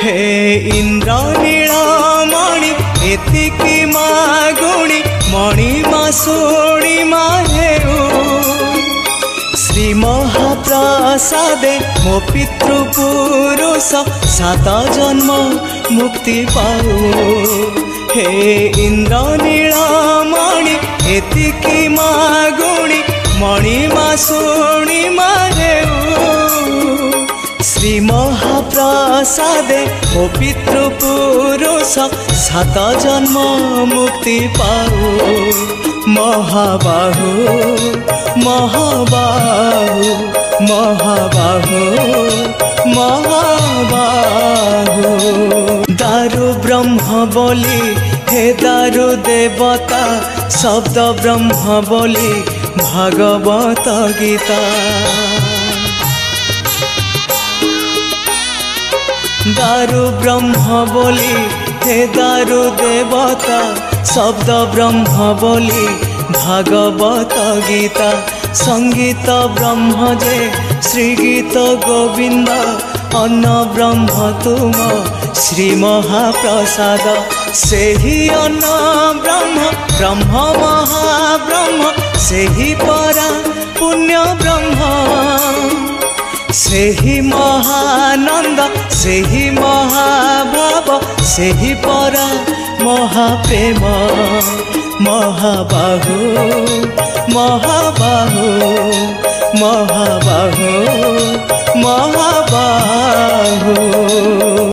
हे इंद्र नीलमणि एतिकी मागुणी मणिमा सोणिमा हेउ श्री महाप्रसादे मो पितृपुरुष 7 जन्म मुक्ति पाऊ। हे इंद्र नीलमणि एतिकी मागुणी मणिमा सोणिमा हेउ श्री महाप्रसादे मो पितृपुरुष 7 जन्म मुक्ति पाऊ। महाबाहु महाबाहु महाबाहु महाबाहु दारु ब्रह्म बोली हे दारु देवता शब्द ब्रह्म बोली भागवत गीता। दारु ब्रह्म बोली हे दारु देवता शब्द ब्रह्म बोली भागवत गीता। संगीत ब्रह्म जे श्री गीत गोविंद अन्न ब्रह्म तुम श्री महाप्रसाद से ही अन्न ब्रह्म ब्रह्म महाब्रह्म से ही परा पुण्य ब्रह्म से ही महानंद से ही महाभाव से ही परा महाप्रेम। महाबाहु महाबाहु महाबाहु महाबाहु।